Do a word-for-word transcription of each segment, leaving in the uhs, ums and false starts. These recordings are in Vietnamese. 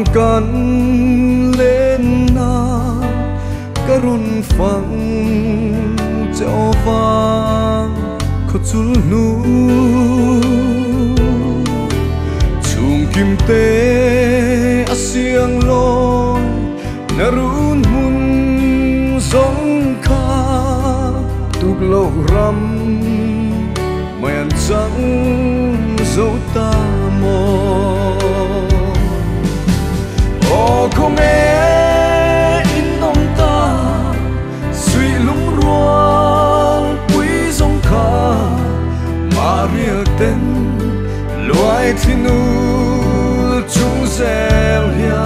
vang cắn lên na karun phang cho vang khó chul nu chung kim te asiang loi narun mun song kha tuk lo ram mayan sang dấu ta mò o không e in nông ta suy lúng ruộng quý sông kha Maria tên loài thiên nu chúng gieo hia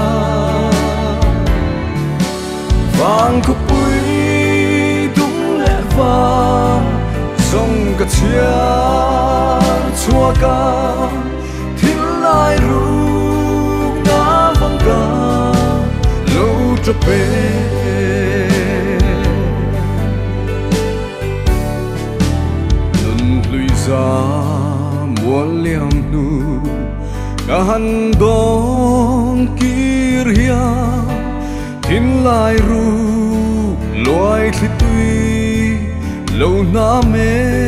vàng khúc quý đúng lẽ vàng sông cả chia chua ca thiên lai ru ngã vắng ca lâu cho bé luân lùi ra muôn liam nu ngã hằn đón kia thiên lai ru loài thi tuy lâu na mê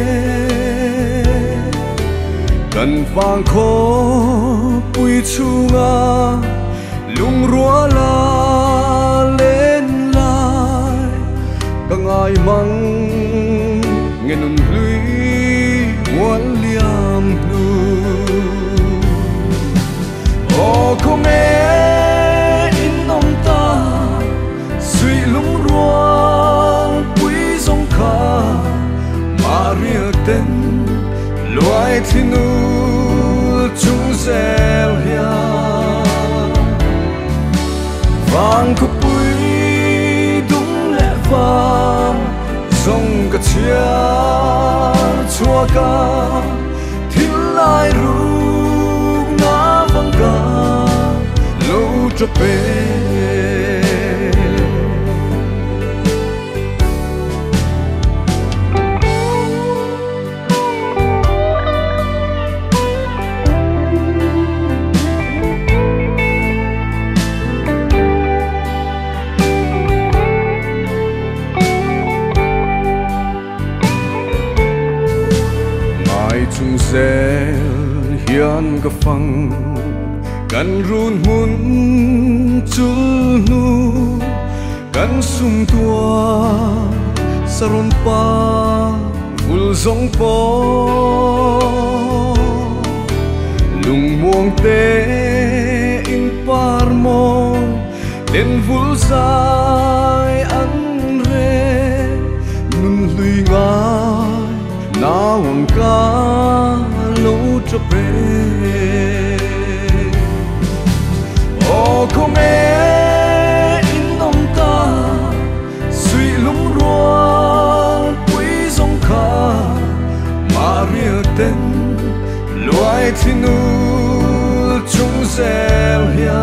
cần vàng khó quy chu nga lung rúa la lên lại các ai măng nghe nôn lưới muốn liam nu o không e in nông ta suy lung rúa quý sông kha Maria tên loài thiên nu chúng gieo hia vàng khúc quý đúng lẽ vàng sông cả chia chua ca thiên lai ru ngã vắng ca lâu cho bé chung zel hian ka phang kan run mun chul nu kan sum tua saron pa vul zong po lung muang te in par mo den vul sai an re nun lui ngai naon ka lâu cho bé o không e in nông ta suy lúng ruộng quý sông kha Maria tên loài thiên nu chúng gieo hia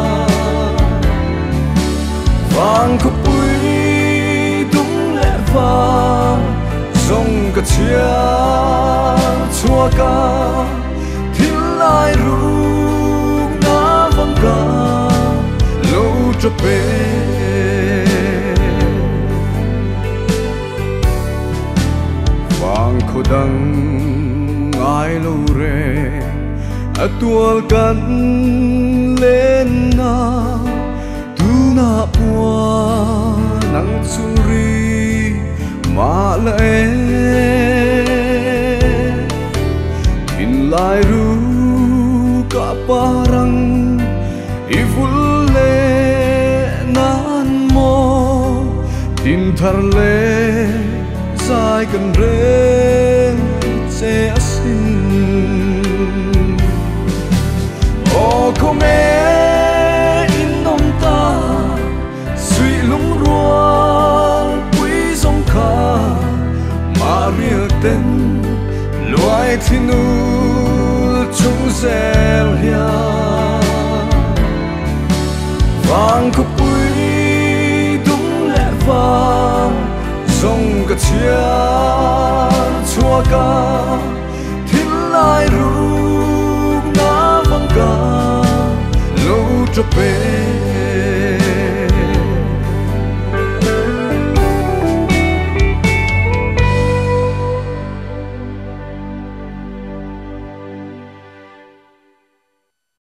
vàng khúc quý đúng lẽ vàng sông cả chia chua ca thiên lai ru ngã vắng ca lâu cho bé vàng khô đắng ai lâu re a tual kan lên na tu na bua nang suri ma lệ in lai ru ka parang ifulle nan mo tin thar le sai kan re se asin o không e in nông ta suy lung ruộng quý sông kha Maria tên loài thiên nu chúng gieo hia vàng khúc quý đúng lẽ vàng sông cả chia chua ca thiên lai ru ngã vắng ca lâu cho bé